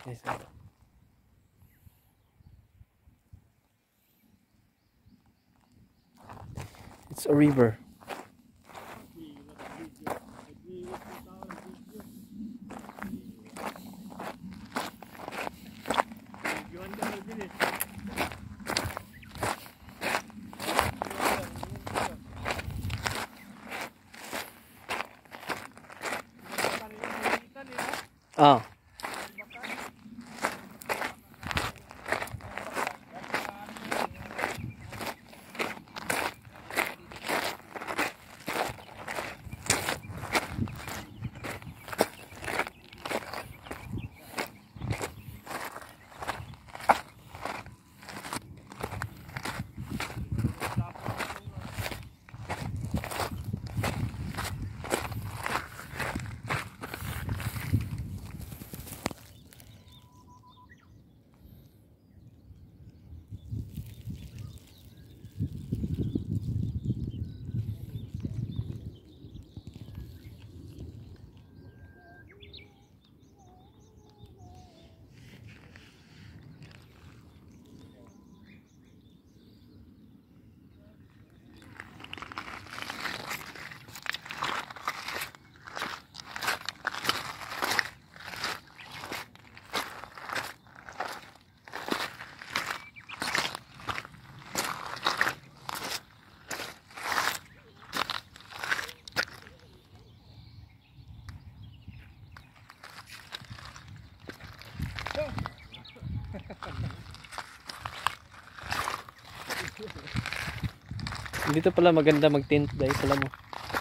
Yes. It's a river. Ah. Dito pala maganda mag-tent dahil pala mo.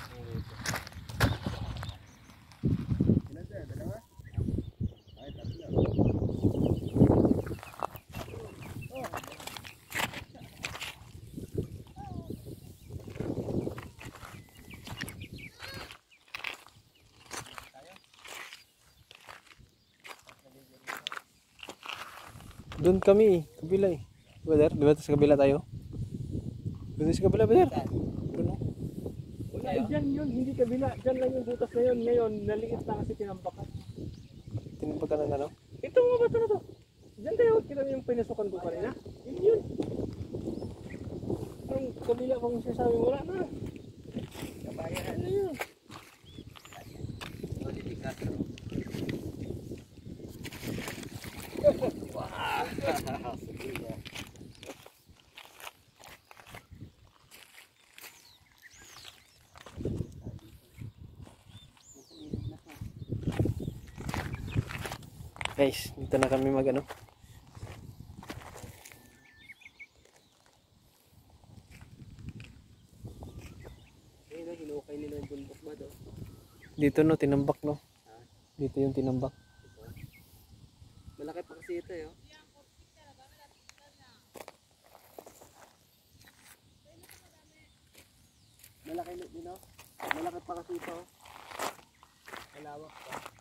Doon kami, kabila eh. Brother, di ba sa kabila tayo? Doon sa kabila, brother. Doon. Wala, dyan yun, hindi kabila. Dyan lang yung butas na yun. Ngayon, naliit na kasi tinambakan. Tinambakan ng ano? Ito nga ba ito na to? Dyan tayo, kailan yung pinasukan ko kanina? Yun yun. Ang kabila kung sinasabi, wala na. Kabayan na yun. Guys, dito na kami mag ano. Ayun na, hinukay nila yung bundok ba daw? Dito no, tinambak no. Dito yung tinambak. Malaki pa kasi ito yun. Malaki din no? Malaki pa kasi ito. Malawak pa.